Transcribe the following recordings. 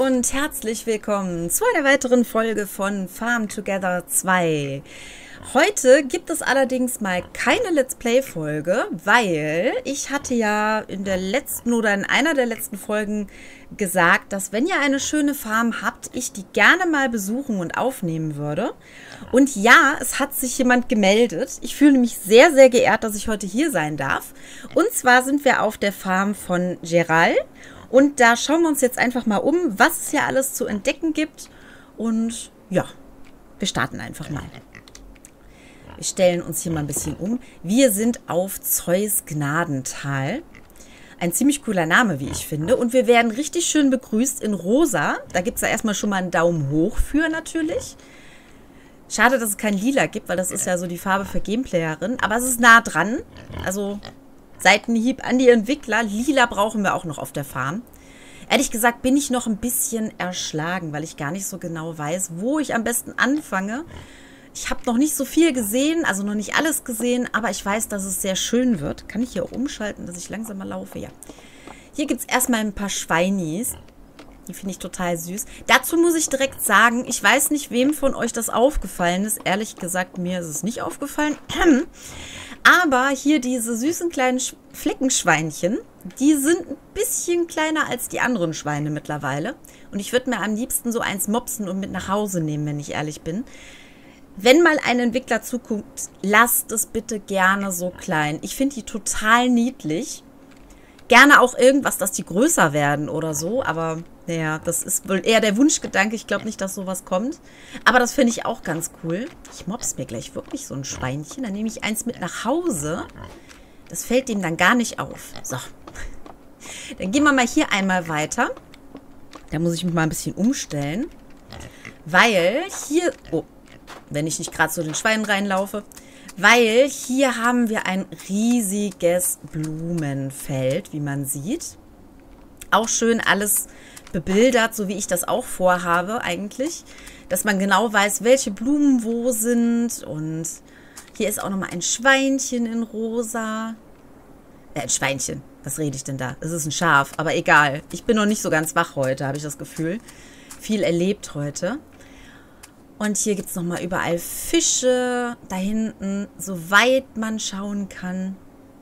und herzlich willkommen zu einer weiteren Folge von Farm Together 2. Heute gibt es allerdings mal keine Let's Play-Folge, weil ich hatte ja in der letzten oder in einer der letzten Folgen gesagt, dass wenn ihr eine schöne Farm habt, ich die gerne mal besuchen und aufnehmen würde. Und ja, es hat sich jemand gemeldet. Ich fühle mich sehr, sehr geehrt, dass ich heute hier sein darf. Und zwar sind wir auf der Farm von Gerald. Und da schauen wir uns jetzt einfach mal um, was es hier alles zu entdecken gibt. Und ja, wir starten einfach mal. Wir stellen uns hier mal ein bisschen um. Wir sind auf Zeus Gnadental. Ein ziemlich cooler Name, wie ich finde. Und wir werden richtig schön begrüßt in rosa. Da gibt es ja erstmal schon mal einen Daumen hoch für natürlich. Schade, dass es kein Lila gibt, weil das ist ja so die Farbe für Gameplayerin. Aber es ist nah dran. Also Seitenhieb an die Entwickler. Lila brauchen wir auch noch auf der Farm. Ehrlich gesagt bin ich noch ein bisschen erschlagen, weil ich gar nicht so genau weiß, wo ich am besten anfange. Ich habe noch nicht so viel gesehen, also noch nicht alles gesehen, aber ich weiß, dass es sehr schön wird. Kann ich hier umschalten, dass ich langsamer laufe? Ja. Hier gibt es erstmal ein paar Schweinis. Die finde ich total süß. Dazu muss ich direkt sagen, ich weiß nicht, wem von euch das aufgefallen ist. Ehrlich gesagt, mir ist es nicht aufgefallen. Aber hier diese süßen kleinen Fleckenschweinchen, die sind ein bisschen kleiner als die anderen Schweine mittlerweile. Und ich würde mir am liebsten so eins mopsen und mit nach Hause nehmen, wenn ich ehrlich bin. Wenn mal ein Entwickler zuguckt, lasst es bitte gerne so klein. Ich finde die total niedlich. Gerne auch irgendwas, dass die größer werden oder so. Aber naja, das ist wohl eher der Wunschgedanke. Ich glaube nicht, dass sowas kommt. Aber das finde ich auch ganz cool. Ich mobs mir gleich wirklich so ein Schweinchen. Dann nehme ich eins mit nach Hause. Das fällt dem dann gar nicht auf. So. Dann gehen wir mal hier einmal weiter. Da muss ich mich mal ein bisschen umstellen. Weil hier... Oh. Wenn ich nicht gerade zu den Schweinen reinlaufe. Weil hier haben wir ein riesiges Blumenfeld, wie man sieht. Auch schön alles bebildert, so wie ich das auch vorhabe eigentlich. Dass man genau weiß, welche Blumen wo sind. Und hier ist auch nochmal ein Schweinchen in rosa. Ein Schweinchen. Was rede ich denn da? Es ist ein Schaf, aber egal. Ich bin noch nicht so ganz wach heute, habe ich das Gefühl. Viel erlebt heute. Und hier gibt es nochmal überall Fische. Da hinten, soweit man schauen kann.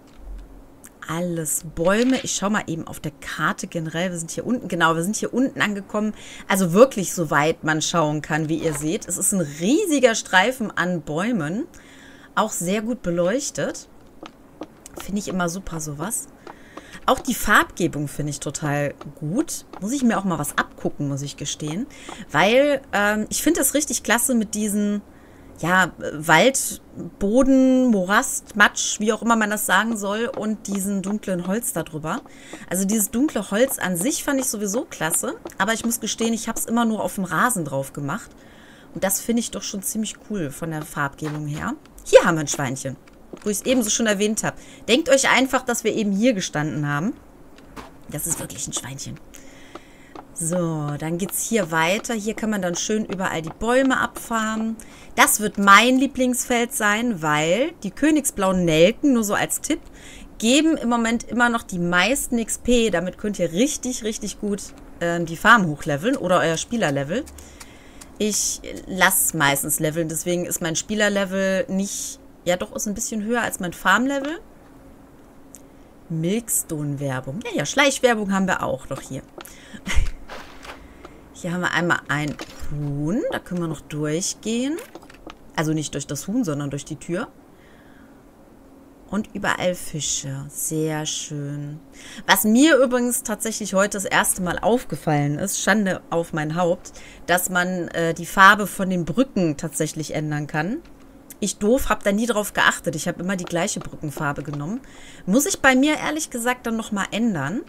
Alles Bäume. Ich schaue mal eben auf der Karte generell. Wir sind hier unten, genau, wir sind hier unten angekommen. Also wirklich, soweit man schauen kann, wie ihr seht. Es ist ein riesiger Streifen an Bäumen. Auch sehr gut beleuchtet. Finde ich immer super, sowas. Auch die Farbgebung finde ich total gut. Muss ich mir auch mal was abgucken, muss ich gestehen. Weil ich finde das richtig klasse mit diesen, ja, Wald, Boden, Morast, Matsch, wie auch immer man das sagen soll. Und diesen dunklen Holz darüber. Also dieses dunkle Holz an sich fand ich sowieso klasse. Aber ich muss gestehen, ich habe es immer nur auf dem Rasen drauf gemacht. Und das finde ich doch schon ziemlich cool von der Farbgebung her. Hier haben wir ein Schweinchen. Wo ich es ebenso schon erwähnt habe. Denkt euch einfach, dass wir eben hier gestanden haben. Das ist wirklich ein Schweinchen. So, dann geht es hier weiter. Hier kann man dann schön überall die Bäume abfarmen. Das wird mein Lieblingsfeld sein, weil die königsblauen Nelken, nur so als Tipp, geben im Moment immer noch die meisten XP. Damit könnt ihr richtig, richtig gut die Farm hochleveln oder euer Spielerlevel. Ich lasse meistens leveln, deswegen ist mein Spielerlevel nicht... Ja, doch, ist ein bisschen höher als mein Farmlevel. Milkstone-Werbung. Ja, ja, Schleichwerbung haben wir auch noch hier. Hier haben wir einmal ein Huhn. Da können wir noch durchgehen. Also nicht durch das Huhn, sondern durch die Tür. Und überall Fische. Sehr schön. Was mir übrigens tatsächlich heute das erste Mal aufgefallen ist, Schande auf mein Haupt, dass man die Farbe von den Brücken tatsächlich ändern kann. Ich doof, habe da nie drauf geachtet. Ich habe immer die gleiche Brückenfarbe genommen. Muss ich bei mir ehrlich gesagt dann nochmal ändern.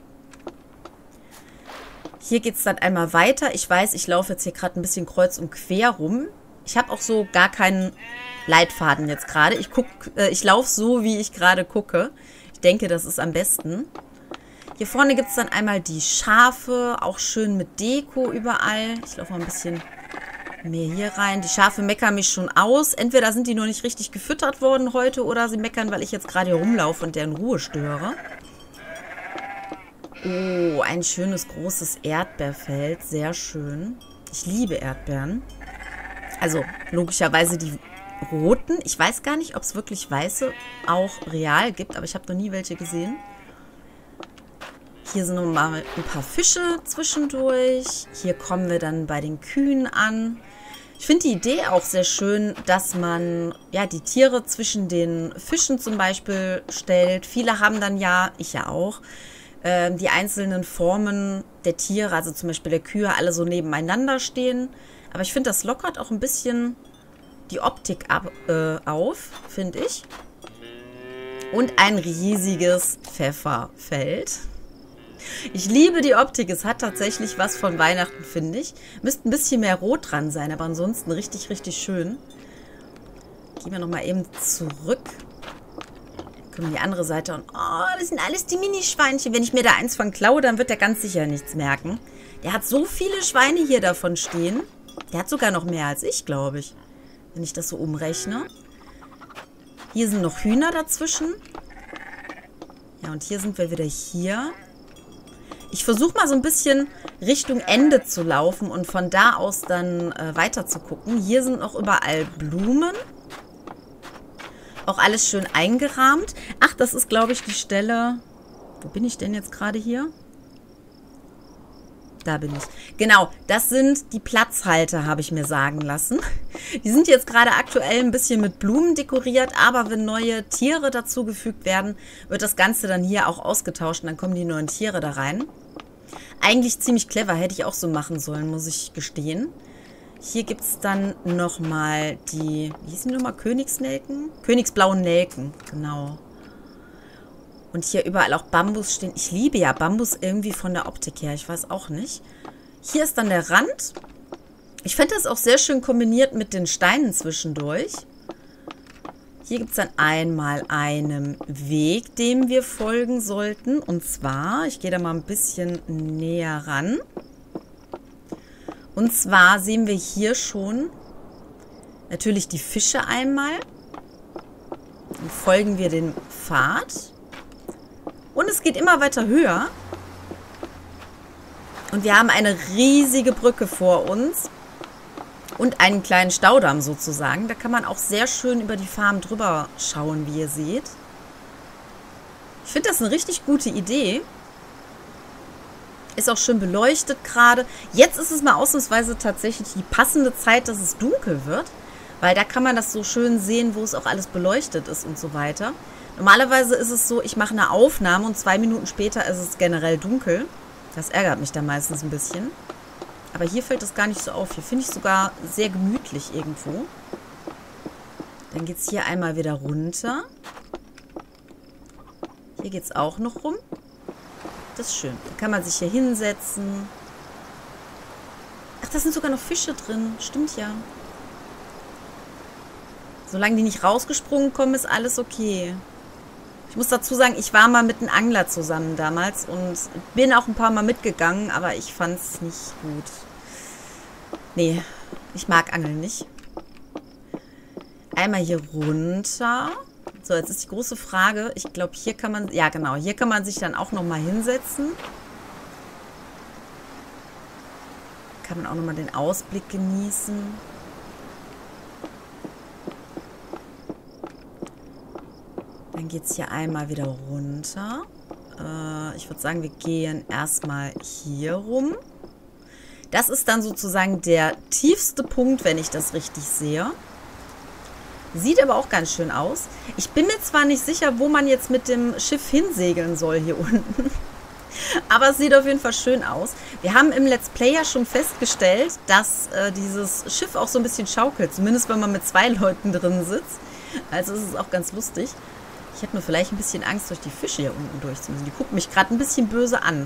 Hier geht es dann einmal weiter. Ich weiß, ich laufe jetzt hier gerade ein bisschen kreuz und quer rum. Ich habe auch so gar keinen Leitfaden jetzt gerade. Ich laufe so, wie ich gerade gucke. Ich denke, das ist am besten. Hier vorne gibt es dann einmal die Schafe. Auch schön mit Deko überall. Ich laufe mal ein bisschen... mehr hier rein. Die Schafe meckern mich schon aus. Entweder sind die noch nicht richtig gefüttert worden heute oder sie meckern, weil ich jetzt gerade hier rumlaufe und deren Ruhe störe. Oh, ein schönes großes Erdbeerfeld. Sehr schön. Ich liebe Erdbeeren. Also logischerweise die roten. Ich weiß gar nicht, ob es wirklich weiße auch real gibt, aber ich habe noch nie welche gesehen. Hier sind noch mal ein paar Fische zwischendurch. Hier kommen wir dann bei den Kühen an. Ich finde die Idee auch sehr schön, dass man ja die Tiere zwischen den Fischen zum Beispiel stellt. Viele haben dann ja, ich ja auch, die einzelnen Formen der Tiere, also zum Beispiel der Kühe, alle so nebeneinander stehen. Aber ich finde, das lockert auch ein bisschen die Optik auf, finde ich. Und ein riesiges Pfefferfeld. Ich liebe die Optik. Es hat tatsächlich was von Weihnachten, finde ich. Müsste ein bisschen mehr Rot dran sein, aber ansonsten richtig, richtig schön. Gehen wir nochmal eben zurück. Können wir die andere Seite. Und oh, das sind alles die Minischweinchen. Wenn ich mir da eins von klaue, dann wird der ganz sicher nichts merken. Der hat so viele Schweine hier davon stehen. Der hat sogar noch mehr als ich, glaube ich. Wenn ich das so umrechne. Hier sind noch Hühner dazwischen. Ja, und hier sind wir wieder hier. Ich versuche mal so ein bisschen Richtung Ende zu laufen und von da aus dann weiter zu gucken. Hier sind noch überall Blumen. Auch alles schön eingerahmt. Ach, das ist, glaube ich, die Stelle... Wo bin ich denn jetzt gerade hier? Da bin ich. Genau, das sind die Platzhalter, habe ich mir sagen lassen. Die sind jetzt gerade aktuell ein bisschen mit Blumen dekoriert, aber wenn neue Tiere dazugefügt werden, wird das Ganze dann hier auch ausgetauscht und dann kommen die neuen Tiere da rein. Eigentlich ziemlich clever, hätte ich auch so machen sollen, muss ich gestehen. Hier gibt es dann nochmal die, wie hießen die nochmal? Königsnelken? Königsblauen Nelken, genau. Und hier überall auch Bambus stehen. Ich liebe ja Bambus irgendwie von der Optik her, ich weiß auch nicht. Hier ist dann der Rand. Ich finde das auch sehr schön kombiniert mit den Steinen zwischendurch. Hier gibt es dann einmal einen Weg, dem wir folgen sollten. Und zwar, ich gehe da mal ein bisschen näher ran. Und zwar sehen wir hier schon natürlich die Fische einmal. Dann folgen wir den Pfad. Und es geht immer weiter höher. Und wir haben eine riesige Brücke vor uns. Und einen kleinen Staudamm sozusagen. Da kann man auch sehr schön über die Farm drüber schauen, wie ihr seht. Ich finde das eine richtig gute Idee. Ist auch schön beleuchtet gerade. Jetzt ist es mal ausnahmsweise tatsächlich die passende Zeit, dass es dunkel wird. Weil da kann man das so schön sehen, wo es auch alles beleuchtet ist und so weiter. Normalerweise ist es so, ich mache eine Aufnahme und 2 Minuten später ist es generell dunkel. Das ärgert mich dann meistens ein bisschen. Aber hier fällt das gar nicht so auf. Hier finde ich sogar sehr gemütlich irgendwo. Dann geht es hier einmal wieder runter. Hier geht es auch noch rum. Das ist schön. Da kann man sich hier hinsetzen. Ach, da sind sogar noch Fische drin. Stimmt ja. Solange die nicht rausgesprungen kommen, ist alles okay. Ich muss dazu sagen, ich war mal mit einem Angler zusammen damals und bin auch ein paar Mal mitgegangen, aber ich fand es nicht gut. Nee, ich mag Angeln nicht. Einmal hier runter. So, jetzt ist die große Frage. Ich glaube, hier kann man... Ja, genau. Hier kann man sich dann auch nochmal hinsetzen. Kann man auch nochmal den Ausblick genießen. Dann geht es hier einmal wieder runter. Ich würde sagen, wir gehen erstmal hier rum. Das ist dann sozusagen der tiefste Punkt, wenn ich das richtig sehe. Sieht aber auch ganz schön aus. Ich bin mir zwar nicht sicher, wo man jetzt mit dem Schiff hinsegeln soll hier unten. Aber es sieht auf jeden Fall schön aus. Wir haben im Let's Play ja schon festgestellt, dass dieses Schiff auch so ein bisschen schaukelt. Zumindest wenn man mit 2 Leuten drin sitzt. Also ist es auch ganz lustig. Ich hätte nur vielleicht ein bisschen Angst, durch die Fische hier unten durch zu müssen. Die gucken mich gerade ein bisschen böse an.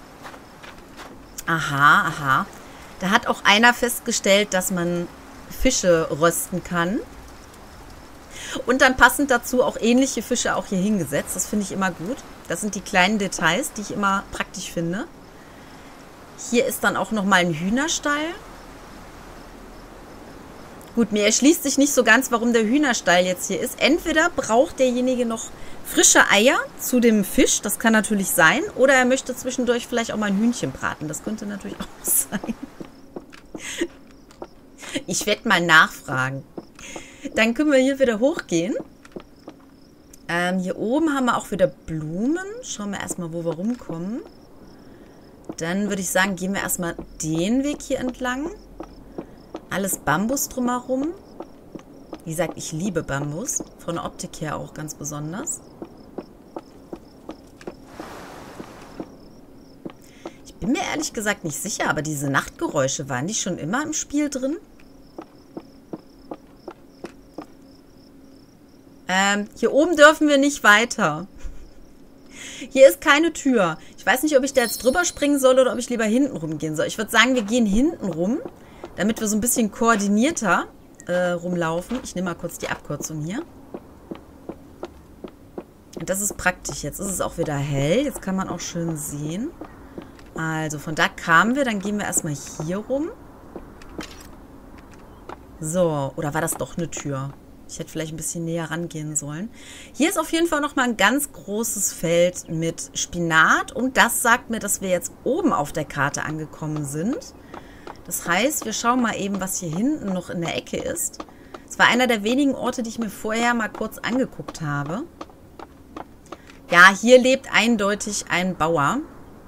Aha, aha. Da hat auch einer festgestellt, dass man Fische rösten kann. Und dann passend dazu auch ähnliche Fische auch hier hingesetzt. Das finde ich immer gut. Das sind die kleinen Details, die ich immer praktisch finde. Hier ist dann auch nochmal ein Hühnerstall. Gut, mir erschließt sich nicht so ganz, warum der Hühnerstall jetzt hier ist. Entweder braucht derjenige noch frische Eier zu dem Fisch, das kann natürlich sein. Oder er möchte zwischendurch vielleicht auch mal ein Hühnchen braten. Das könnte natürlich auch sein. Ich werde mal nachfragen. Dann können wir hier wieder hochgehen. Hier oben haben wir auch wieder Blumen. Schauen wir erstmal, wo wir rumkommen. Dann würde ich sagen, gehen wir erstmal den Weg hier entlang. Alles Bambus drumherum. Wie gesagt, ich liebe Bambus. Von der Optik her auch ganz besonders. Ich bin mir ehrlich gesagt nicht sicher, aber diese Nachtgeräusche, waren die schon immer im Spiel drin? Hier oben dürfen wir nicht weiter. Hier ist keine Tür. Ich weiß nicht, ob ich da jetzt drüber springen soll oder ob ich lieber hinten rumgehen soll. Ich würde sagen, wir gehen hinten rum, damit wir so ein bisschen koordinierter rumlaufen. Ich nehme mal kurz die Abkürzung hier. Und das ist praktisch. Jetzt ist es auch wieder hell. Jetzt kann man auch schön sehen. Also von da kamen wir. Dann gehen wir erstmal hier rum. So, oder war das doch eine Tür? Ich hätte vielleicht ein bisschen näher rangehen sollen. Hier ist auf jeden Fall nochmal ein ganz großes Feld mit Spinat. Und das sagt mir, dass wir jetzt oben auf der Karte angekommen sind. Das heißt, wir schauen mal eben, was hier hinten noch in der Ecke ist. Es war einer der wenigen Orte, die ich mir vorher mal kurz angeguckt habe. Ja, hier lebt eindeutig ein Bauer.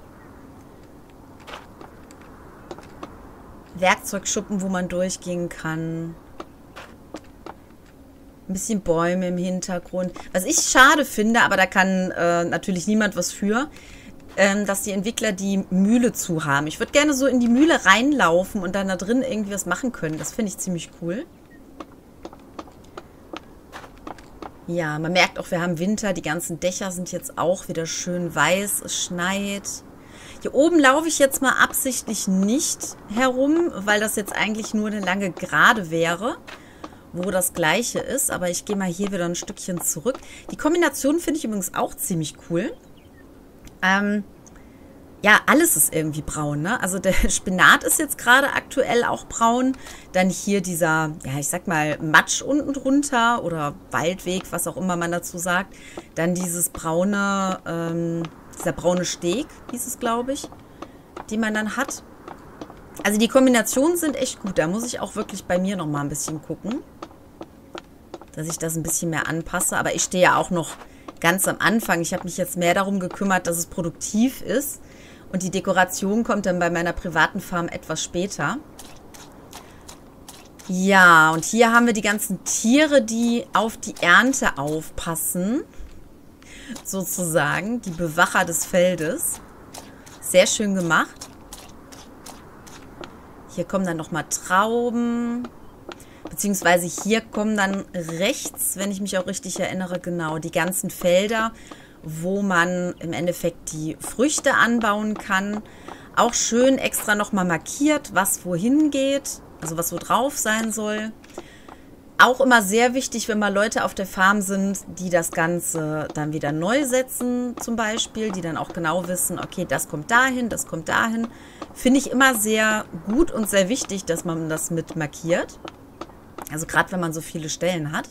Werkzeugschuppen, wo man durchgehen kann. Ein bisschen Bäume im Hintergrund. Was ich schade finde, aber da kann natürlich niemand was für, dass die Entwickler die Mühle zu haben. Ich würde gerne so in die Mühle reinlaufen und dann da drin irgendwie was machen können. Das finde ich ziemlich cool. Ja, man merkt auch, wir haben Winter. Die ganzen Dächer sind jetzt auch wieder schön weiß. Es schneit. Hier oben laufe ich jetzt mal absichtlich nicht herum, weil das jetzt eigentlich nur eine lange Gerade wäre, wo das Gleiche ist. Aber ich gehe mal hier wieder ein Stückchen zurück. Die Kombination finde ich übrigens auch ziemlich cool. Ja, alles ist irgendwie braun, ne? Also der Spinat ist jetzt gerade aktuell auch braun. Dann hier dieser, ja, ich sag mal, Matsch unten drunter oder Waldweg, was auch immer man dazu sagt. Dann dieses braune, dieser braune Steg, hieß es, glaube ich, die man dann hat. Also die Kombinationen sind echt gut. Da muss ich auch wirklich bei mir nochmal ein bisschen gucken, dass ich das ein bisschen mehr anpasse. Aber ich stehe ja auch noch ganz am Anfang. Ich habe mich jetzt mehr darum gekümmert, dass es produktiv ist. Und die Dekoration kommt dann bei meiner privaten Farm etwas später. Ja, und hier haben wir die ganzen Tiere, die auf die Ernte aufpassen. Sozusagen. Die Bewacher des Feldes. Sehr schön gemacht. Hier kommen dann nochmal Trauben. Beziehungsweise hier kommen dann rechts, wenn ich mich auch richtig erinnere, genau, die ganzen Felder, wo man im Endeffekt die Früchte anbauen kann. Auch schön extra nochmal markiert, was wohin geht, also was wo drauf sein soll. Auch immer sehr wichtig, wenn mal Leute auf der Farm sind, die das Ganze dann wieder neu setzen zum Beispiel, die dann auch genau wissen, okay, das kommt dahin, das kommt dahin. Finde ich immer sehr gut und sehr wichtig, dass man das mit markiert. Also gerade wenn man so viele Stellen hat.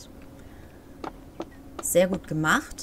Sehr gut gemacht.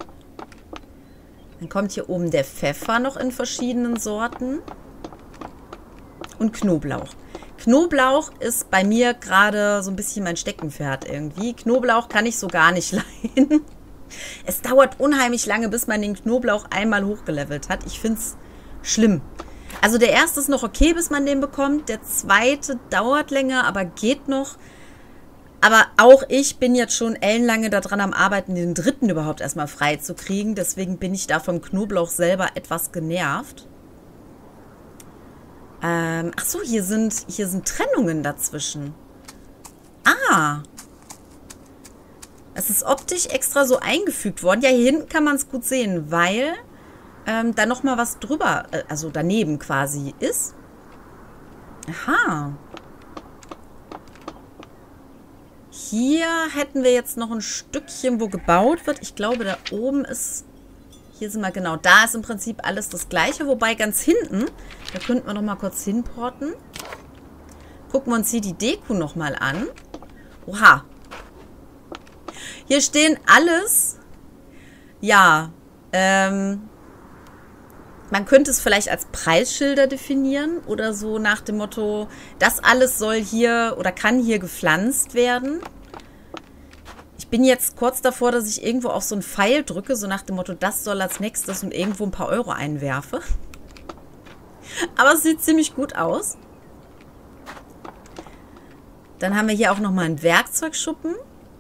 Dann kommt hier oben der Pfeffer noch in verschiedenen Sorten. Und Knoblauch. Knoblauch ist bei mir gerade so ein bisschen mein Steckenpferd irgendwie. Knoblauch kann ich so gar nicht leiden. Es dauert unheimlich lange, bis man den Knoblauch einmal hochgelevelt hat. Ich finde es schlimm. Also der erste ist noch okay, bis man den bekommt. Der zweite dauert länger, aber geht noch. Aber auch ich bin jetzt schon ellenlange daran am Arbeiten, den dritten überhaupt erstmal frei zu kriegen. Deswegen bin ich da vom Knoblauch selber etwas genervt. Ach so, hier sind Trennungen dazwischen. Ah. Es ist optisch extra so eingefügt worden. Ja, hier hinten kann man es gut sehen, weil da nochmal was drüber, also daneben quasi ist. Aha. Hier hätten wir jetzt noch ein Stückchen, wo gebaut wird. Ich glaube, da oben ist... Hier sind wir genau. Da ist im Prinzip alles das Gleiche. Wobei ganz hinten, da könnten wir noch mal kurz hinporten. Gucken wir uns hier die Deko noch mal an. Oha. Hier stehen alles. Ja, man könnte es vielleicht als Preisschilder definieren oder so nach dem Motto, das alles soll hier oder kann hier gepflanzt werden. Ich bin jetzt kurz davor, dass ich irgendwo auf so einen Pfeil drücke, so nach dem Motto, das soll als nächstes und irgendwo ein paar Euro einwerfe. Aber es sieht ziemlich gut aus. Dann haben wir hier auch nochmal einen Werkzeugschuppen.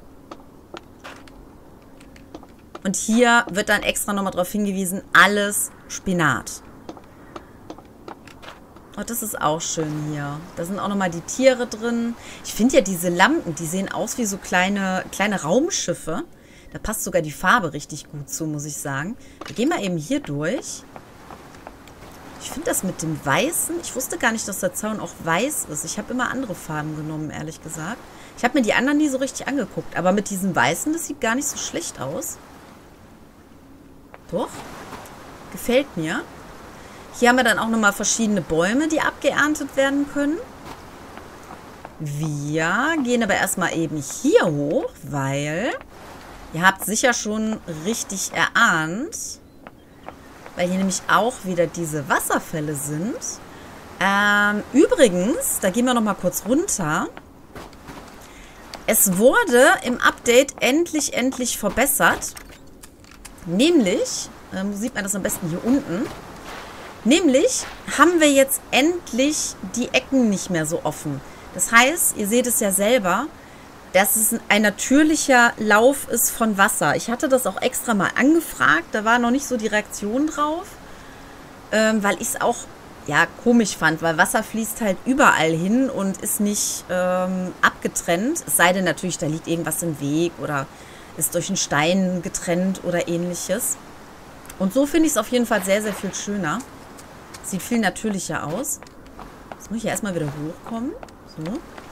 Und hier wird dann extra nochmal darauf hingewiesen, alles Spinat. Oh, das ist auch schön hier. Da sind auch nochmal die Tiere drin. Ich finde ja diese Lampen, die sehen aus wie so kleine Raumschiffe. Da passt sogar die Farbe richtig gut zu, muss ich sagen. Wir gehen mal eben hier durch. Ich finde das mit dem Weißen, ich wusste gar nicht, dass der Zaun auch weiß ist. Ich habe immer andere Farben genommen, ehrlich gesagt. Ich habe mir die anderen nie so richtig angeguckt. Aber mit diesem Weißen, das sieht gar nicht so schlecht aus. Doch. Gefällt mir. Hier haben wir dann auch nochmal verschiedene Bäume, die abgeerntet werden können. Wir gehen aber erstmal eben hier hoch, weil ihr habt sicher schon richtig erahnt, weil hier nämlich auch wieder diese Wasserfälle sind. Übrigens, da gehen wir nochmal kurz runter. Es wurde im Update endlich verbessert. Nämlich, sieht man das am besten hier unten, nämlich haben wir jetzt endlich die Ecken nicht mehr so offen. Das heißt, ihr seht es ja selber, dass es ein natürlicher Lauf ist von Wasser. Ich hatte das auch extra mal angefragt, da war noch nicht so die Reaktion drauf, weil ich es auch ja, komisch fand, weil Wasser fließt halt überall hin und ist nicht abgetrennt. Es sei denn natürlich, da liegt irgendwas im Weg oder ist durch einen Stein getrennt oder ähnliches. Und so finde ich es auf jeden Fall sehr, sehr viel schöner. Sieht viel natürlicher aus. Jetzt muss ich ja erstmal wieder hochkommen. So.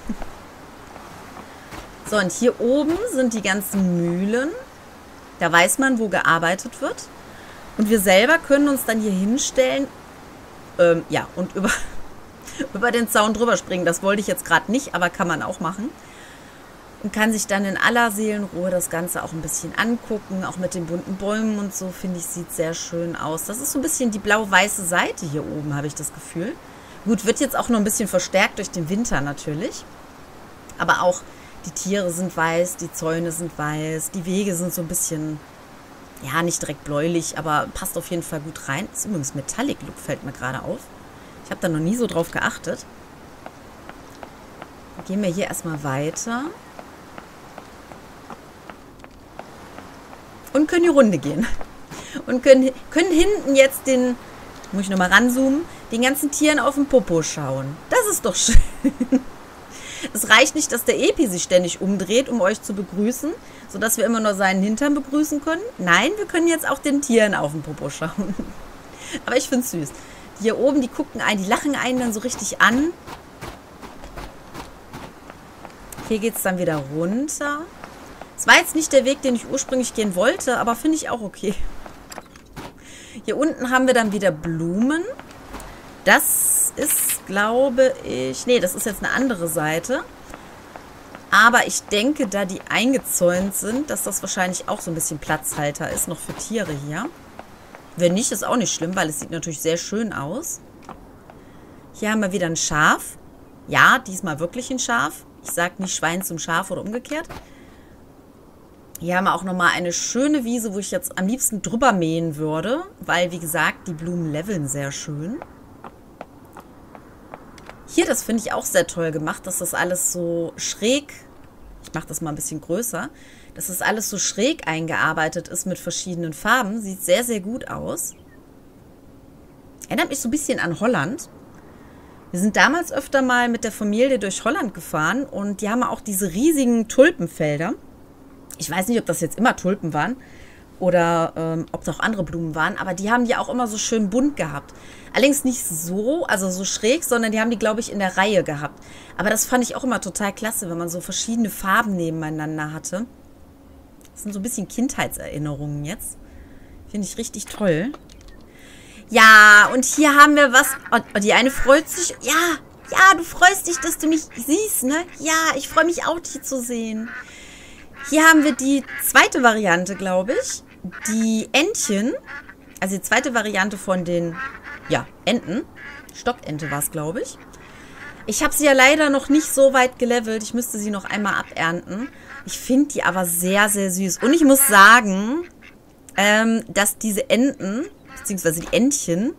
So, und hier oben sind die ganzen Mühlen. Da weiß man, wo gearbeitet wird. Und wir selber können uns dann hier hinstellen. Ja, und über den Zaun drüber springen. Das wollte ich jetzt gerade nicht, aber kann man auch machen. Und kann sich dann in aller Seelenruhe das Ganze auch ein bisschen angucken. Auch mit den bunten Bäumen und so, finde ich, sieht sehr schön aus. Das ist so ein bisschen die blau-weiße Seite hier oben, habe ich das Gefühl. Gut, wird jetzt auch noch ein bisschen verstärkt durch den Winter natürlich. Aber auch die Tiere sind weiß, die Zäune sind weiß, die Wege sind so ein bisschen, ja, nicht direkt bläulich, aber passt auf jeden Fall gut rein. Ist übrigens Metallic Look, fällt mir gerade auf. Ich habe da noch nie so drauf geachtet. Dann gehen wir hier erstmal weiter. Und können die Runde gehen. Und können hinten jetzt den, muss ich nochmal ranzoomen, den ganzen Tieren auf den Popo schauen. Das ist doch schön. Es reicht nicht, dass der Epi sich ständig umdreht, um euch zu begrüßen, sodass wir immer nur seinen Hintern begrüßen können. Nein, wir können jetzt auch den Tieren auf den Popo schauen. Aber ich finde es süß. Die hier oben, die gucken einen, die lachen einen dann so richtig an. Hier geht es dann wieder runter. Es war jetzt nicht der Weg, den ich ursprünglich gehen wollte, aber finde ich auch okay. Hier unten haben wir dann wieder Blumen. Das ist, glaube ich... Nee, das ist jetzt eine andere Seite. Aber ich denke, da die eingezäunt sind, dass das wahrscheinlich auch so ein bisschen Platzhalter ist, noch für Tiere hier. Wenn nicht, ist auch nicht schlimm, weil es sieht natürlich sehr schön aus. Hier haben wir wieder ein Schaf. Ja, diesmal wirklich ein Schaf. Ich sage nicht Schwein zum Schaf oder umgekehrt. Hier haben wir auch nochmal eine schöne Wiese, wo ich jetzt am liebsten drüber mähen würde, weil, wie gesagt, die Blumen leveln sehr schön. Hier, das finde ich auch sehr toll gemacht, dass das alles so schräg, ich mache das mal ein bisschen größer, dass das alles so schräg eingearbeitet ist mit verschiedenen Farben. Sieht sehr, sehr gut aus. Erinnert mich so ein bisschen an Holland. Wir sind damals öfter mal mit der Familie durch Holland gefahren und die haben auch diese riesigen Tulpenfelder. Ich weiß nicht, ob das jetzt immer Tulpen waren oder ob es auch andere Blumen waren, aber die haben die auch immer so schön bunt gehabt. Allerdings nicht so, also so schräg, sondern die haben die, glaube ich, in der Reihe gehabt. Aber das fand ich auch immer total klasse, wenn man so verschiedene Farben nebeneinander hatte. Das sind so ein bisschen Kindheitserinnerungen jetzt. Finde ich richtig toll. Ja, und hier haben wir was. Oh, die eine freut sich. Ja, Ja, du freust dich, dass du mich siehst, ne? Ja, ich freue mich auch, dich zu sehen. Hier haben wir die zweite Variante, glaube ich. Die Entchen, also die zweite Variante von den, ja, Enten. Stockente war es, glaube ich. Ich habe sie ja leider noch nicht so weit gelevelt. Ich müsste sie noch einmal abernten. Ich finde die aber sehr, sehr süß. Und ich muss sagen, dass diese Enten, beziehungsweise die Entchen,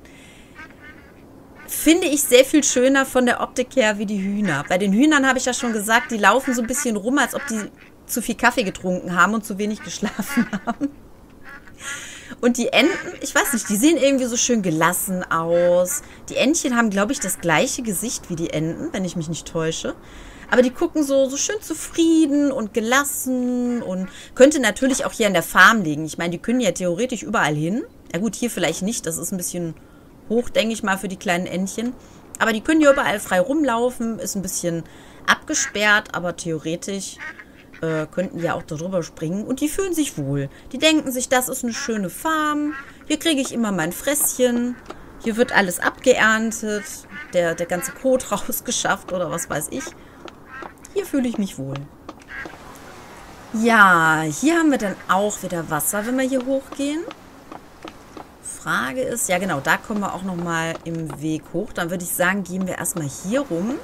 finde ich sehr viel schöner von der Optik her wie die Hühner. Bei den Hühnern habe ich ja schon gesagt, die laufen so ein bisschen rum, als ob die zu viel Kaffee getrunken haben und zu wenig geschlafen haben. Und die Enten, ich weiß nicht, die sehen irgendwie so schön gelassen aus. Die Entchen haben, glaube ich, das gleiche Gesicht wie die Enten, wenn ich mich nicht täusche. Aber die gucken so schön zufrieden und gelassen und könnte natürlich auch hier an der Farm liegen. Ich meine, die können ja theoretisch überall hin. Ja gut, hier vielleicht nicht, das ist ein bisschen hoch, denke ich mal, für die kleinen Entchen. Aber die können hier überall frei rumlaufen, ist ein bisschen abgesperrt, aber theoretisch könnten ja auch darüber springen. Und die fühlen sich wohl. Die denken sich, das ist eine schöne Farm. Hier kriege ich immer mein Fresschen. Hier wird alles abgeerntet. Der ganze Kot rausgeschafft oder was weiß ich. Hier fühle ich mich wohl. Ja, hier haben wir dann auch wieder Wasser, wenn wir hier hochgehen. Frage ist, ja genau, da kommen wir auch nochmal im Weg hoch. Dann würde ich sagen, gehen wir erstmal hier rum.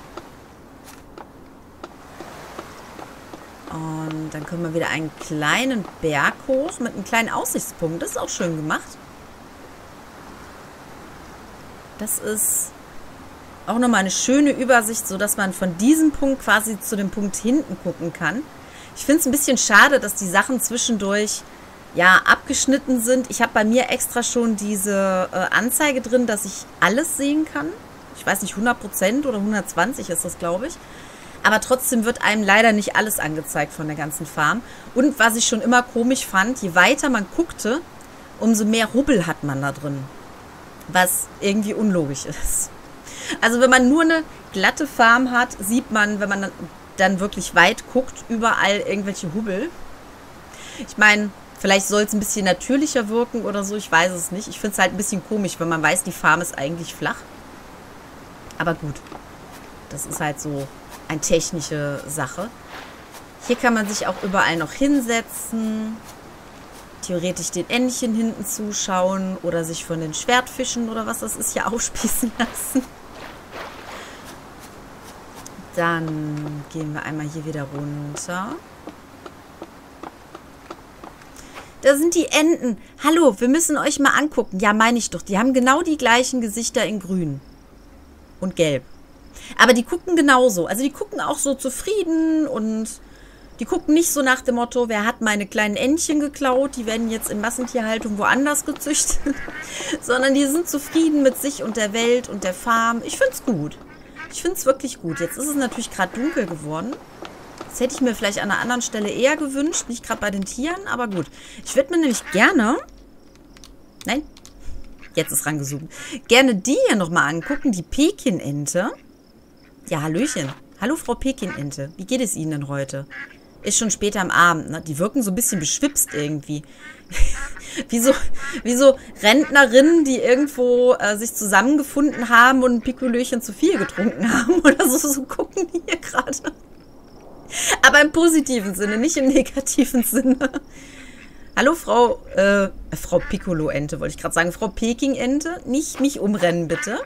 Und dann können wir wieder einen kleinen Berg hoch mit einem kleinen Aussichtspunkt. Das ist auch schön gemacht. Das ist auch nochmal eine schöne Übersicht, sodass man von diesem Punkt quasi zu dem Punkt hinten gucken kann. Ich finde es ein bisschen schade, dass die Sachen zwischendurch ja abgeschnitten sind. Ich habe bei mir extra schon diese Anzeige drin, dass ich alles sehen kann. Ich weiß nicht, 100% oder 120 ist das, glaube ich. Aber trotzdem wird einem leider nicht alles angezeigt von der ganzen Farm. Und was ich schon immer komisch fand, je weiter man guckte, umso mehr Hubbel hat man da drin. Was irgendwie unlogisch ist. Also wenn man nur eine glatte Farm hat, sieht man, wenn man dann wirklich weit guckt, überall irgendwelche Hubbel. Ich meine, vielleicht soll es ein bisschen natürlicher wirken oder so, ich weiß es nicht. Ich finde es halt ein bisschen komisch, wenn man weiß, die Farm ist eigentlich flach. Aber gut, das ist halt so eine technische Sache. Hier kann man sich auch überall noch hinsetzen. Theoretisch den Entchen hinten zuschauen oder sich von den Schwertfischen oder was das ist hier aufspießen lassen. Dann gehen wir einmal hier wieder runter. Da sind die Enten. Hallo, wir müssen euch mal angucken. Ja, meine ich doch. Die haben genau die gleichen Gesichter in grün und gelb. Aber die gucken genauso. Also die gucken auch so zufrieden und die gucken nicht so nach dem Motto, wer hat meine kleinen Entchen geklaut, die werden jetzt in Massentierhaltung woanders gezüchtet. Sondern die sind zufrieden mit sich und der Welt und der Farm. Ich finde es gut. Ich finde es wirklich gut. Jetzt ist es natürlich gerade dunkel geworden. Das hätte ich mir vielleicht an einer anderen Stelle eher gewünscht. Nicht gerade bei den Tieren, aber gut. Ich würde mir nämlich gerne... Nein, jetzt ist rangezoomt. Gerne die hier nochmal angucken, die Pekinente. Ja, Hallöchen. Hallo, Frau Pekinente. Wie geht es Ihnen denn heute? Ist schon später am Abend, ne? Die wirken so ein bisschen beschwipst irgendwie. wie so Rentnerinnen, die irgendwo sich zusammengefunden haben und ein Pikolöchen zu viel getrunken haben oder so. So gucken die hier gerade. Aber im positiven Sinne, nicht im negativen Sinne. Hallo, Frau Piccolo-Ente, wollte ich gerade sagen. Frau Peking-Ente, nicht mich umrennen, bitte.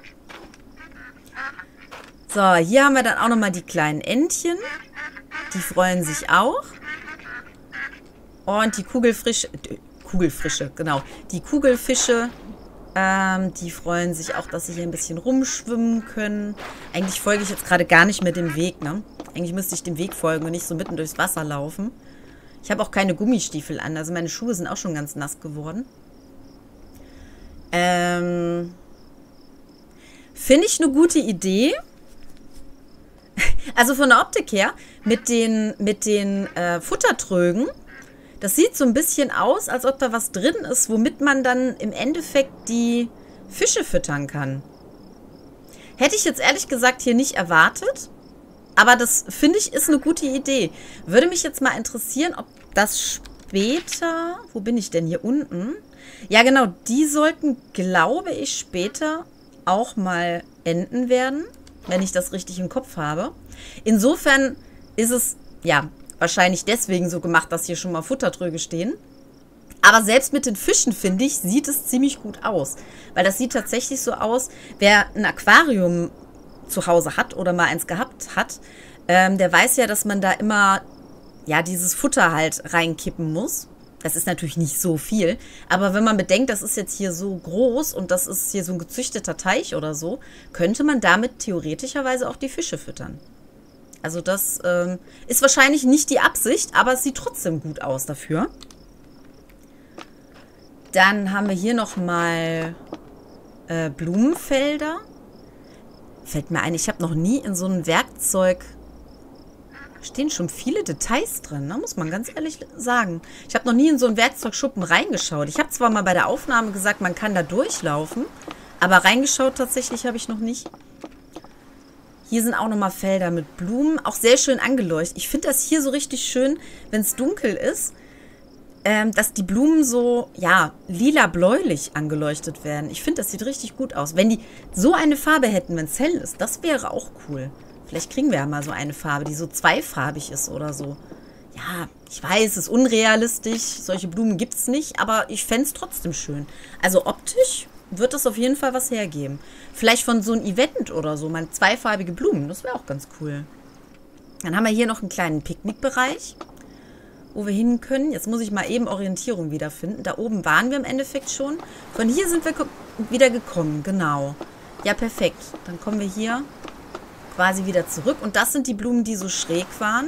So, hier haben wir dann auch nochmal die kleinen Entchen. Die freuen sich auch. Und die Kugelfische, genau. Die Kugelfische, die freuen sich auch, dass sie hier ein bisschen rumschwimmen können. Eigentlich folge ich jetzt gerade gar nicht mehr dem Weg, ne? Eigentlich müsste ich dem Weg folgen und nicht so mitten durchs Wasser laufen. Ich habe auch keine Gummistiefel an, also meine Schuhe sind auch schon ganz nass geworden. Finde ich eine gute Idee. Also von der Optik her, mit den Futtertrögen, das sieht so ein bisschen aus, als ob da was drin ist, womit man dann im Endeffekt die Fische füttern kann. Hätte ich jetzt ehrlich gesagt hier nicht erwartet, aber das, finde ich, ist eine gute Idee. Würde mich jetzt mal interessieren, ob das später... Wo bin ich denn hier unten? Ja, genau, die sollten, glaube ich, später auch mal enden werden. wenn ich das richtig im Kopf habe. Insofern ist es, ja, wahrscheinlich deswegen so gemacht, dass hier schon mal Futtertröge stehen. Aber selbst mit den Fischen, finde ich, sieht es ziemlich gut aus. Weil das sieht tatsächlich so aus, wer ein Aquarium zu Hause hat oder mal eins gehabt hat, der weiß ja, dass man da immer, ja, dieses Futter halt reinkippen muss. Das ist natürlich nicht so viel. Aber wenn man bedenkt, das ist jetzt hier so groß und das ist hier so ein gezüchteter Teich oder so, könnte man damit theoretischerweise auch die Fische füttern. Also das ist wahrscheinlich nicht die Absicht, aber es sieht trotzdem gut aus dafür. Dann haben wir hier nochmal Blumenfelder. Fällt mir ein, ich habe noch nie in so einem Werkzeug... Stehen schon viele Details drin, ne? Muss man ganz ehrlich sagen. Ich habe noch nie in so einen Werkzeugschuppen reingeschaut. Ich habe zwar mal bei der Aufnahme gesagt, man kann da durchlaufen, aber reingeschaut tatsächlich habe ich noch nicht. Hier sind auch nochmal Felder mit Blumen, auch sehr schön angeleuchtet. Ich finde das hier so richtig schön, wenn es dunkel ist, dass die Blumen so, ja, lila-bläulich angeleuchtet werden. Ich finde, das sieht richtig gut aus. Wenn die so eine Farbe hätten, wenn es hell ist, das wäre auch cool. Vielleicht kriegen wir ja mal so eine Farbe, die so zweifarbig ist oder so. Ja, ich weiß, es ist unrealistisch. Solche Blumen gibt es nicht, aber ich fände es trotzdem schön. Also optisch wird das auf jeden Fall was hergeben. Vielleicht von so einem Event oder so, mal zweifarbige Blumen. Das wäre auch ganz cool. Dann haben wir hier noch einen kleinen Picknickbereich, wo wir hin können. Jetzt muss ich mal eben Orientierung wiederfinden. Da oben waren wir im Endeffekt schon. Von hier sind wir wieder gekommen, genau. Ja, perfekt. Dann kommen wir hier quasi wieder zurück. Und das sind die Blumen, die so schräg waren.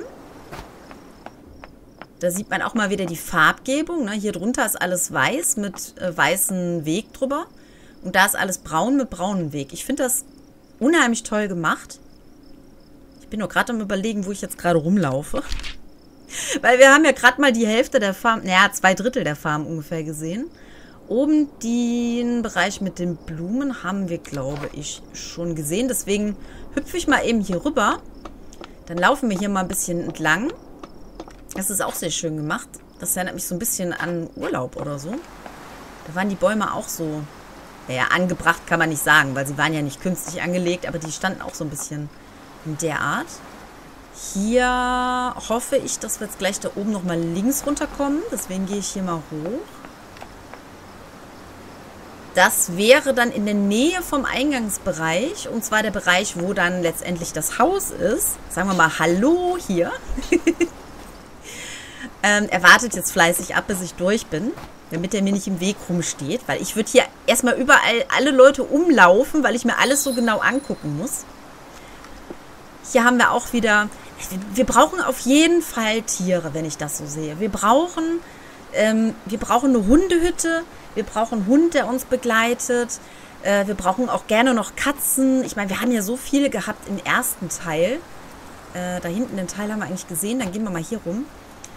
Da sieht man auch mal wieder die Farbgebung. Ne? Hier drunter ist alles weiß mit weißem Weg drüber. Und da ist alles braun mit braunem Weg. Ich finde das unheimlich toll gemacht. Ich bin nur gerade am Überlegen, wo ich jetzt gerade rumlaufe. Weil wir haben ja gerade mal die Hälfte der Farm, naja, 2/3 der Farm ungefähr gesehen. Oben den Bereich mit den Blumen haben wir, glaube ich, schon gesehen. Deswegen hüpfe ich mal eben hier rüber. Dann laufen wir hier mal ein bisschen entlang. Das ist auch sehr schön gemacht. Das erinnert mich so ein bisschen an Urlaub oder so. Da waren die Bäume auch so, naja, angebracht kann man nicht sagen, weil sie waren ja nicht künstlich angelegt, aber die standen auch so ein bisschen in der Art. Hier hoffe ich, dass wir jetzt gleich da oben nochmal links runterkommen. Deswegen gehe ich hier mal hoch. Das wäre dann in der Nähe vom Eingangsbereich. Und zwar der Bereich, wo dann letztendlich das Haus ist. Sagen wir mal Hallo hier. Er wartet jetzt fleißig ab, bis ich durch bin. Damit er mir nicht im Weg rumsteht. Weil ich würde hier erstmal überall alle Leute umlaufen, weil ich mir alles so genau angucken muss. Hier haben wir auch wieder... Wir brauchen auf jeden Fall Tiere, wenn ich das so sehe. Wir brauchen eine Hundehütte. Wir brauchen einen Hund, der uns begleitet. Wir brauchen auch gerne noch Katzen. Ich meine, wir haben ja so viele gehabt im ersten Teil. Da hinten den Teil haben wir eigentlich gesehen. Dann gehen wir mal hier rum.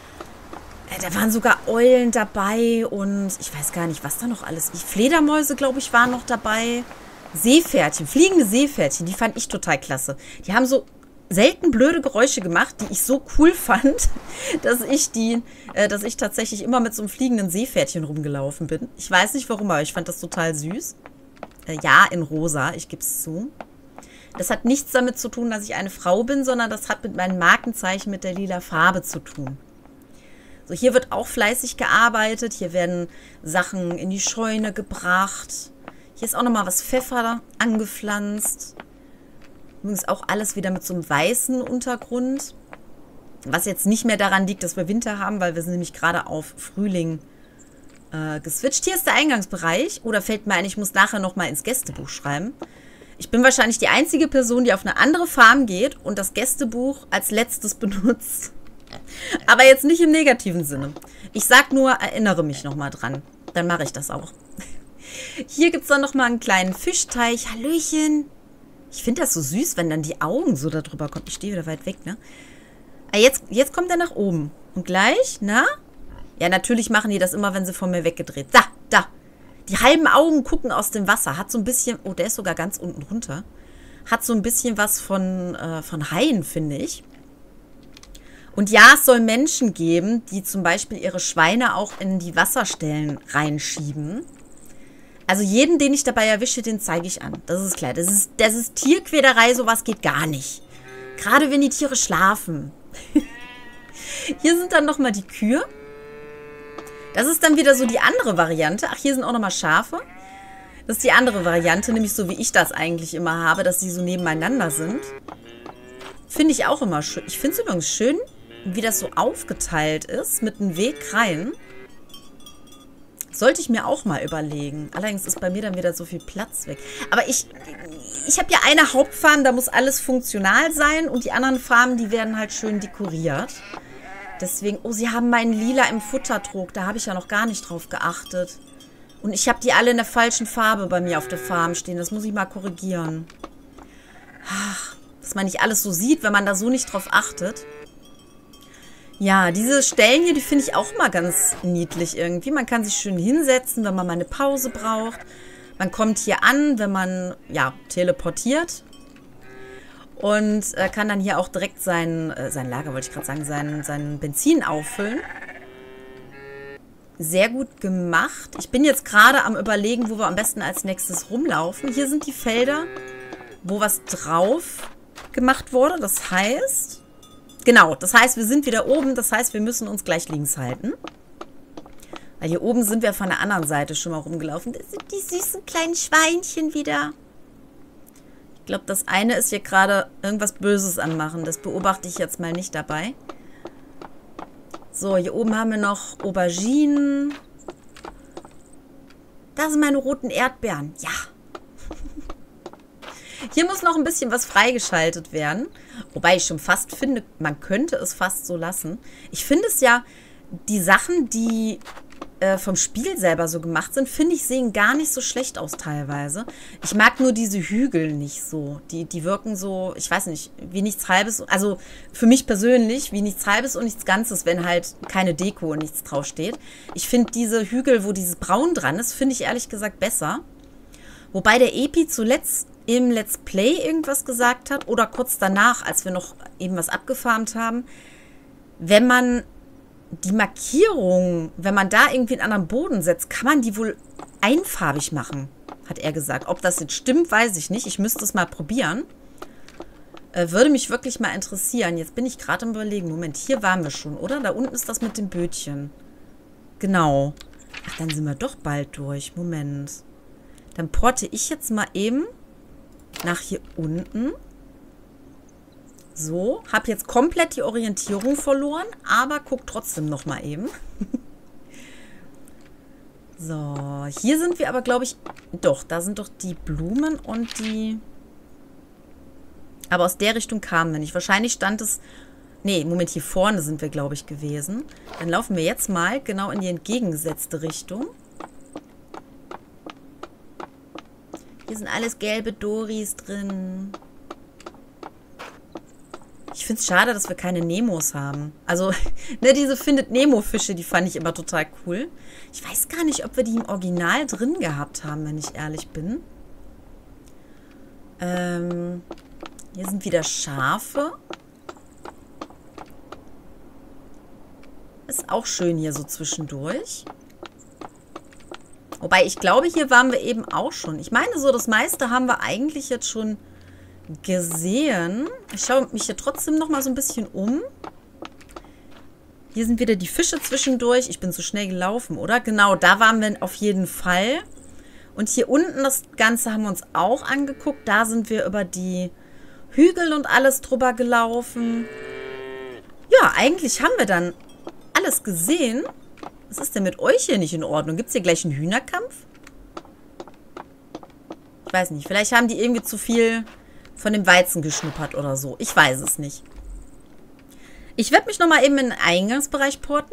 Da waren sogar Eulen dabei und ich weiß gar nicht, was da noch alles. Die Fledermäuse, glaube ich, waren noch dabei. Seepferdchen, fliegende Seepferdchen, die fand ich total klasse. Die haben so selten blöde Geräusche gemacht, die ich so cool fand, dass ich tatsächlich immer mit so einem fliegenden Seepferdchen rumgelaufen bin. Ich weiß nicht warum, aber ich fand das total süß. Ja, in rosa, ich gebe es zu. Das hat nichts damit zu tun, dass ich eine Frau bin, sondern das hat mit meinem Markenzeichen mit der lila Farbe zu tun. So, hier wird auch fleißig gearbeitet. Hier werden Sachen in die Scheune gebracht. Hier ist auch nochmal was Pfeffer angepflanzt. Übrigens auch alles wieder mit so einem weißen Untergrund. Was jetzt nicht mehr daran liegt, dass wir Winter haben, weil wir sind nämlich gerade auf Frühling geswitcht. Hier ist der Eingangsbereich. Oder fällt mir ein, ich muss nachher nochmal ins Gästebuch schreiben. Ich bin wahrscheinlich die einzige Person, die auf eine andere Farm geht und das Gästebuch als letztes benutzt. Aber jetzt nicht im negativen Sinne. Ich sag nur, erinnere mich nochmal dran. Dann mache ich das auch. Hier gibt es dann nochmal einen kleinen Fischteich. Hallöchen. Ich finde das so süß, wenn dann die Augen so da drüber kommen. Ich stehe wieder weit weg, ne? Jetzt kommt er nach oben. Und gleich, na? Ja, natürlich machen die das immer, wenn sie von mir weggedreht. Da. Die halben Augen gucken aus dem Wasser. Hat so ein bisschen... Oh, der ist sogar ganz unten runter. Hat so ein bisschen was von Haien, finde ich. Und ja, es soll Menschen geben, die zum Beispiel ihre Schweine auch in die Wasserstellen reinschieben. Also jeden, den ich dabei erwische, den zeige ich an. Das ist klar. Das ist Tierquälerei, sowas geht gar nicht. Gerade wenn die Tiere schlafen. Hier sind dann nochmal die Kühe. Das ist dann wieder so die andere Variante. Ach, hier sind auch nochmal Schafe. Das ist die andere Variante, nämlich so wie ich das eigentlich immer habe, dass sie so nebeneinander sind. Finde ich auch immer schön. Ich finde es übrigens schön, wie das so aufgeteilt ist, mit einem Weg rein. Sollte ich mir auch mal überlegen. Allerdings ist bei mir dann wieder so viel Platz weg. Aber ich habe ja eine Hauptfarm, da muss alles funktional sein. Und die anderen Farmen, die werden halt schön dekoriert. Deswegen, oh, sie haben meinen Lila im Futtertrog. Da habe ich ja noch gar nicht drauf geachtet. Und ich habe die alle in der falschen Farbe bei mir auf der Farm stehen. Das muss ich mal korrigieren. Ach, dass man nicht alles so sieht, wenn man da so nicht drauf achtet. Ja, diese Stellen hier, die finde ich auch mal ganz niedlich irgendwie. Man kann sich schön hinsetzen, wenn man mal eine Pause braucht. Man kommt hier an, wenn man, ja, teleportiert. Und kann dann hier auch direkt sein Lager, wollte ich gerade sagen, sein Benzin auffüllen. Sehr gut gemacht. Ich bin jetzt gerade am Überlegen, wo wir am besten als nächstes rumlaufen. Hier sind die Felder, wo was drauf gemacht wurde. Das heißt... Genau, das heißt, wir sind wieder oben. Das heißt, wir müssen uns gleich links halten. Weil hier oben sind wir von der anderen Seite schon mal rumgelaufen. Das sind die süßen kleinen Schweinchen wieder. Ich glaube, das eine ist hier gerade irgendwas Böses anmachen. Das beobachte ich jetzt mal nicht dabei. So, hier oben haben wir noch Auberginen. Da sind meine roten Erdbeeren. Ja. Hier muss noch ein bisschen was freigeschaltet werden. Wobei ich schon fast finde, man könnte es fast so lassen. Ich finde es ja, die Sachen, die vom Spiel selber so gemacht sind, finde ich, sehen gar nicht so schlecht aus teilweise. Ich mag nur diese Hügel nicht so. Die wirken so, ich weiß nicht, wie nichts Halbes. Also für mich persönlich, wie nichts Halbes und nichts Ganzes, wenn halt keine Deko und nichts draufsteht. Ich finde diese Hügel, wo dieses Braun dran ist, finde ich ehrlich gesagt besser. Wobei der Epi zuletzt im Let's Play irgendwas gesagt hat oder kurz danach, als wir noch eben was abgefarmt haben, wenn man die Markierung, wenn man da irgendwie einen anderen Boden setzt, kann man die wohl einfarbig machen, hat er gesagt. Ob das jetzt stimmt, weiß ich nicht. Ich müsste es mal probieren. Würde mich wirklich mal interessieren. Jetzt bin ich gerade am Überlegen. Moment, hier waren wir schon, oder? Da unten ist das mit dem Bötchen. Genau. Ach, dann sind wir doch bald durch. Moment. Dann porte ich jetzt mal eben nach hier unten. So, habe jetzt komplett die Orientierung verloren, aber guck trotzdem noch mal eben. So, hier sind wir aber, glaube ich, doch, da sind doch die Blumen und die... Aber aus der Richtung kamen wir nicht. Wahrscheinlich stand es... Nee, Moment, hier vorne sind wir, glaube ich, gewesen. Dann laufen wir jetzt mal genau in die entgegengesetzte Richtung. Hier sind alles gelbe Doris drin. Ich finde es schade, dass wir keine Nemos haben. Also, ne, diese Findet-Nemo-Fische, die fand ich immer total cool. Ich weiß gar nicht, ob wir die im Original drin gehabt haben, wenn ich ehrlich bin. Hier sind wieder Schafe. Ist auch schön hier so zwischendurch. Wobei, ich glaube, hier waren wir eben auch schon. Ich meine, so das meiste haben wir eigentlich jetzt schon gesehen. Ich schaue mich hier trotzdem noch mal so ein bisschen um. Hier sind wieder die Fische zwischendurch. Ich bin zu schnell gelaufen, oder? Genau, da waren wir auf jeden Fall. Und hier unten das Ganze haben wir uns auch angeguckt. Da sind wir über die Hügel und alles drüber gelaufen. Ja, eigentlich haben wir dann alles gesehen. Was ist denn mit euch hier nicht in Ordnung? Gibt es hier gleich einen Hühnerkampf? Ich weiß nicht. Vielleicht haben die irgendwie zu viel von dem Weizen geschnuppert oder so. Ich weiß es nicht. Ich werde mich nochmal eben in den Eingangsbereich porten.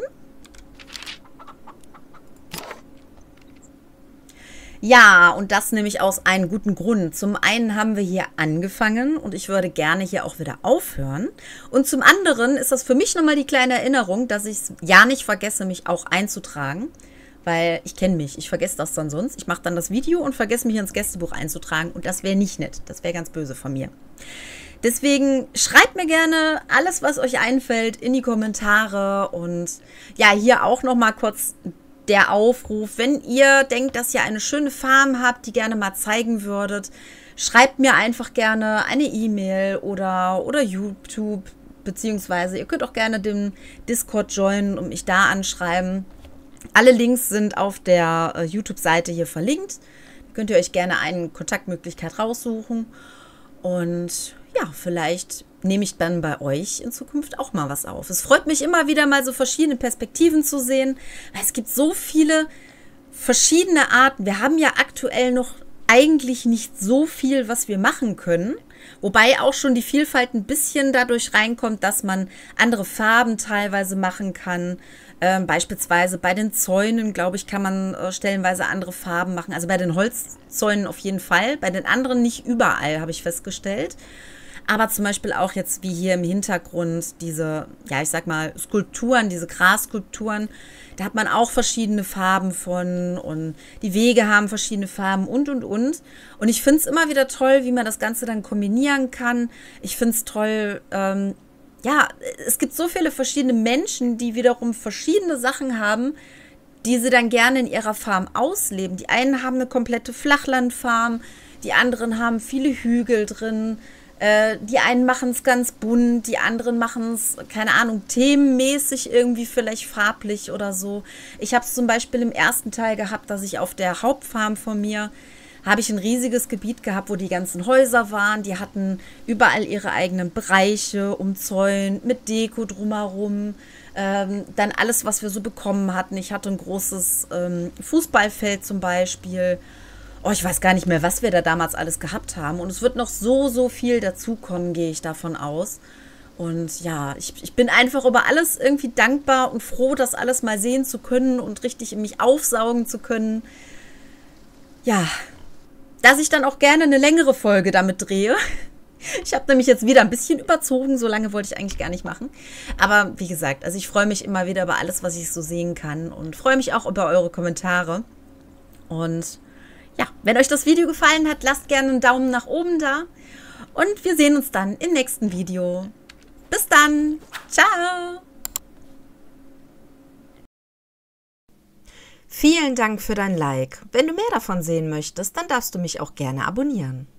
Ja, und das nämlich aus einem guten Grund. Zum einen haben wir hier angefangen und ich würde gerne hier auch wieder aufhören. Und zum anderen ist das für mich nochmal die kleine Erinnerung, dass ich es ja nicht vergesse, mich auch einzutragen. Weil ich kenne mich, ich vergesse das dann sonst. Ich mache dann das Video und vergesse mich ins Gästebuch einzutragen. Und das wäre nicht nett. Das wäre ganz böse von mir. Deswegen schreibt mir gerne alles, was euch einfällt, in die Kommentare. Und ja, hier auch nochmal kurz der Aufruf, wenn ihr denkt, dass ihr eine schöne Farm habt, die gerne mal zeigen würdet, schreibt mir einfach gerne eine E-Mail oder YouTube, beziehungsweise ihr könnt auch gerne den Discord joinen und mich da anschreiben. Alle Links sind auf der YouTube-Seite hier verlinkt. Könnt ihr euch gerne eine Kontaktmöglichkeit raussuchen. Und ja, vielleicht nehme ich dann bei euch in Zukunft auch mal was auf. Es freut mich immer wieder mal so verschiedene Perspektiven zu sehen. Weil es gibt so viele verschiedene Arten. Wir haben ja aktuell noch eigentlich nicht so viel, was wir machen können. Wobei auch schon die Vielfalt ein bisschen dadurch reinkommt, dass man andere Farben teilweise machen kann. Beispielsweise bei den Zäunen, glaube ich, kann man stellenweise andere Farben machen. Also bei den Holzzäunen auf jeden Fall. Bei den anderen nicht überall, habe ich festgestellt. Aber zum Beispiel auch jetzt wie hier im Hintergrund diese, ja, ich sag mal, Skulpturen, diese Grasskulpturen. Da hat man auch verschiedene Farben von und die Wege haben verschiedene Farben und. Und ich finde es immer wieder toll, wie man das Ganze dann kombinieren kann. Ich finde es toll, ja, es gibt so viele verschiedene Menschen, die wiederum verschiedene Sachen haben, die sie dann gerne in ihrer Farm ausleben. Die einen haben eine komplette Flachlandfarm, die anderen haben viele Hügel drin. Die einen machen es ganz bunt, die anderen machen es, keine Ahnung, themenmäßig irgendwie vielleicht farblich oder so. Ich habe es zum Beispiel im ersten Teil gehabt, dass ich auf der Hauptfarm von mir habe ich ein riesiges Gebiet gehabt, wo die ganzen Häuser waren. Die hatten überall ihre eigenen Bereiche umzäunt, mit Deko drumherum. Dann alles, was wir so bekommen hatten. Ich hatte ein großes Fußballfeld zum Beispiel. Oh, ich weiß gar nicht mehr, was wir da damals alles gehabt haben. Und es wird noch so viel dazukommen, gehe ich davon aus. Und ja, ich bin einfach über alles irgendwie dankbar und froh, das alles mal sehen zu können und richtig in mich aufsaugen zu können. Ja, dass ich dann auch gerne eine längere Folge damit drehe. Ich habe nämlich jetzt wieder ein bisschen überzogen, so lange wollte ich eigentlich gar nicht machen. Aber wie gesagt, also ich freue mich immer wieder über alles, was ich so sehen kann und freue mich auch über eure Kommentare. Und ja, wenn euch das Video gefallen hat, lasst gerne einen Daumen nach oben da. Und wir sehen uns dann im nächsten Video. Bis dann. Ciao. Vielen Dank für dein Like. Wenn du mehr davon sehen möchtest, dann darfst du mich auch gerne abonnieren.